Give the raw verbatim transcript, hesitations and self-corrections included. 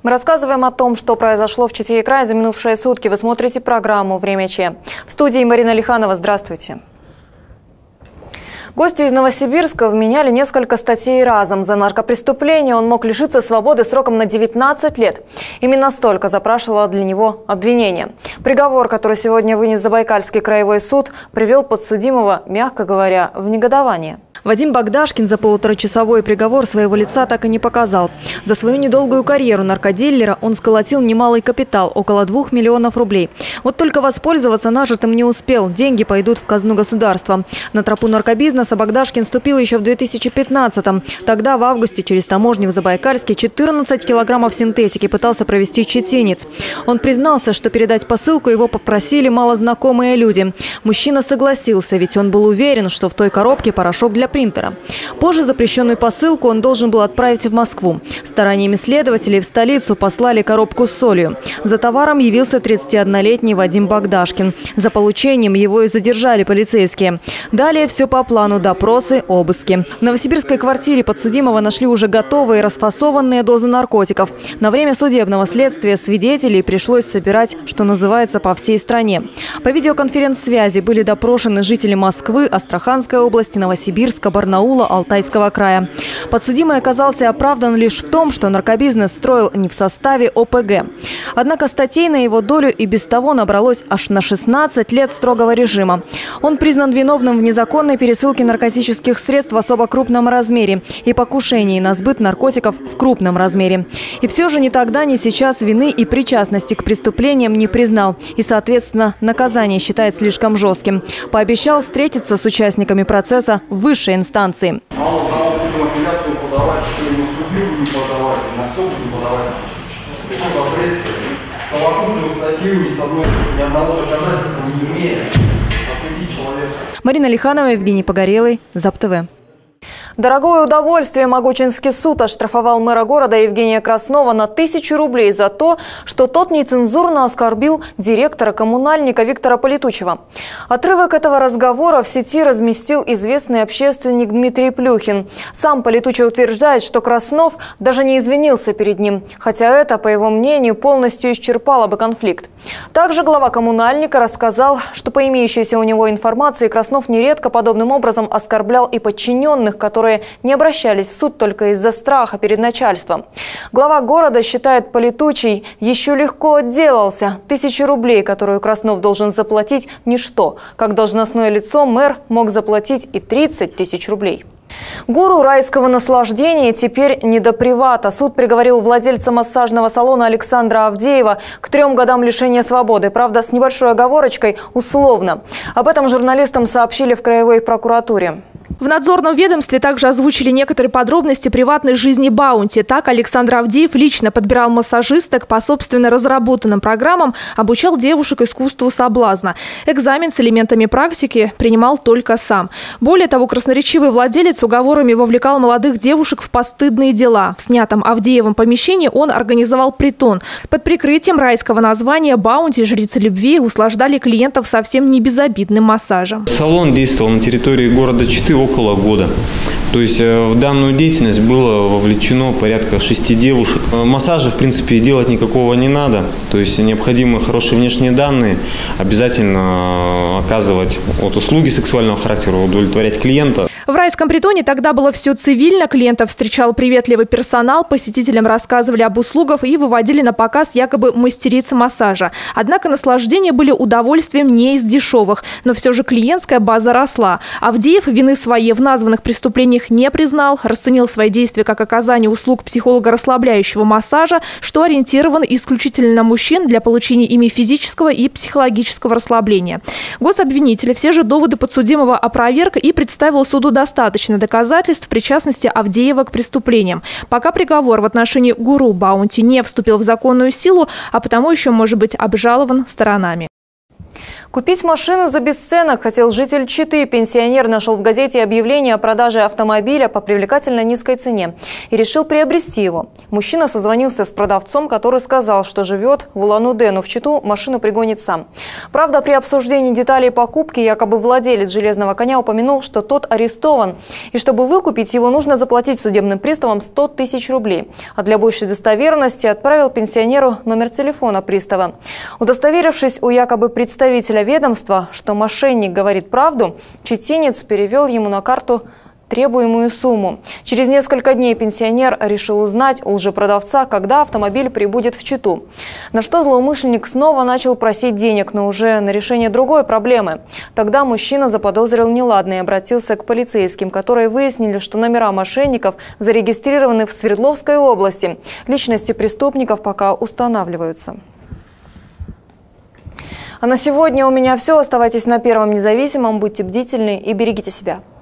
Мы рассказываем о том, что произошло в Чите-и-Крае за минувшие сутки. Вы смотрите программу «Время Че». В студии Марина Лиханова. Здравствуйте. Гостю из Новосибирска вменяли несколько статей разом. За наркопреступление он мог лишиться свободы сроком на девятнадцать лет. Именно столько запрашивало для него обвинение. Приговор, который сегодня вынес Забайкальский краевой суд, привел подсудимого, мягко говоря, в негодование. Вадим Богдашкин за полуторачасовой приговор своего лица так и не показал. За свою недолгую карьеру наркодилера он сколотил немалый капитал – около двух миллионов рублей. Вот только воспользоваться нажитым не успел. Деньги пойдут в казну государства. На тропу наркобизнеса Богдашкин вступил еще в две тысячи пятнадцатом. Тогда, в августе, через таможню в Забайкальске четырнадцать килограммов синтетики пытался провести читинец. Он признался, что передать посылку его попросили малознакомые люди. Мужчина согласился, ведь он был уверен, что в той коробке порошок для принтера. Позже запрещенную посылку он должен был отправить в Москву. Стараниями следователей в столицу послали коробку с солью. За товаром явился тридцатиоднолетний Вадим Богдашкин. За получением его и задержали полицейские. Далее все по плану: допросы, обыски. В новосибирской квартире подсудимого нашли уже готовые расфасованные дозы наркотиков. На время судебного следствия свидетелей пришлось собирать, что называется, по всей стране. По видеоконференц-связи были допрошены жители Москвы, Астраханской области, Новосибирска, Барнаула, Алтайского края. Подсудимый оказался оправдан лишь в том, что наркобизнес строил не в составе О П Г. Однако статей на его долю и без того набралось аж на шестнадцать лет строгого режима. Он признан виновным в незаконной пересылке наркотических средств в особо крупном размере и покушении на сбыт наркотиков в крупном размере. И все же ни тогда, ни сейчас вины и причастности к преступлениям не признал и, соответственно, наказание считает слишком жестким. Пообещал встретиться с участниками процесса в высшей инстанции. Мало того, будем апелляцию подавать, что и на судью не подавать, и на суд не подавать. Такой запрет, совокупную статью ни с одной, ни одного доказательства не имея, осудить человека. Марина Лиханова, Евгений Погорелый, ЗАП-ТВ. Дорогое удовольствие. Могучинский суд оштрафовал мэра города Евгения Краснова на тысячу рублей за то, что тот нецензурно оскорбил директора коммунальника Виктора Полетучева. Отрывок этого разговора в сети разместил известный общественник Дмитрий Плюхин. Сам Полетучев утверждает, что Краснов даже не извинился перед ним, хотя это, по его мнению, полностью исчерпало бы конфликт. Также глава коммунальника рассказал, что по имеющейся у него информации Краснов нередко подобным образом оскорблял и подчиненных, которые не обращались в суд только из-за страха перед начальством. Глава города считает, Полетучий еще легко отделался. Тысячу рублей, которую Краснов должен заплатить, ничто. Как должностное лицо мэр мог заплатить и тридцать тысяч рублей. Гуру райского наслаждения теперь не до привата. Суд приговорил владельца массажного салона Александра Авдеева к трем годам лишения свободы. Правда, с небольшой оговорочкой – условно. Об этом журналистам сообщили в краевой прокуратуре. В надзорном ведомстве также озвучили некоторые подробности приватной жизни Баунти. Так, Александр Авдеев лично подбирал массажисток по собственно разработанным программам, обучал девушек искусству соблазна. Экзамен с элементами практики принимал только сам. Более того, красноречивый владелец уговорами вовлекал молодых девушек в постыдные дела. В снятом Авдеевом помещении он организовал притон. Под прикрытием райского названия Баунти жрицы любви услаждали клиентов совсем не безобидным массажем. Салон действовал на территории города Читы около года. То есть в данную деятельность было вовлечено порядка шести девушек. Массажа, в принципе, делать никакого не надо. То есть необходимы хорошие внешние данные, обязательно оказывать вот услуги сексуального характера, удовлетворять клиента. В райском притоне тогда было все цивильно. Клиентов встречал приветливый персонал, посетителям рассказывали об услугах и выводили на показ якобы мастериц массажа. Однако наслаждения были удовольствием не из дешевых. Но все же клиентская база росла. Авдеев вины своей в названных преступлениях не признал, расценил свои действия как оказание услуг психолого-расслабляющего массажа, что ориентирован исключительно на мужчин для получения ими физического и психологического расслабления. Гособвинитель все же доводы подсудимого опроверг и представил суду достаточно доказательств причастности Авдеева к преступлениям. Пока приговор в отношении гуру Баунти не вступил в законную силу, а потому еще может быть обжалован сторонами. Купить машину за бесценок хотел житель Читы. Пенсионер нашел в газете объявление о продаже автомобиля по привлекательно низкой цене и решил приобрести его. Мужчина созвонился с продавцом, который сказал, что живет в Улан-Удэ, но в Читу машину пригонит сам. Правда, при обсуждении деталей покупки якобы владелец железного коня упомянул, что тот арестован. И чтобы выкупить его, нужно заплатить судебным приставам сто тысяч рублей. А для большей достоверности отправил пенсионеру номер телефона пристава. Удостоверившись у якобы представителя ведомства, что мошенник говорит правду, читинец перевел ему на карту требуемую сумму. Через несколько дней пенсионер решил узнать у лжепродавца, когда автомобиль прибудет в Читу. На что злоумышленник снова начал просить денег, но уже на решение другой проблемы. Тогда мужчина заподозрил неладное и обратился к полицейским, которые выяснили, что номера мошенников зарегистрированы в Свердловской области. Личности преступников пока устанавливаются. А на сегодня у меня все. Оставайтесь на Первом независимом, будьте бдительны и берегите себя.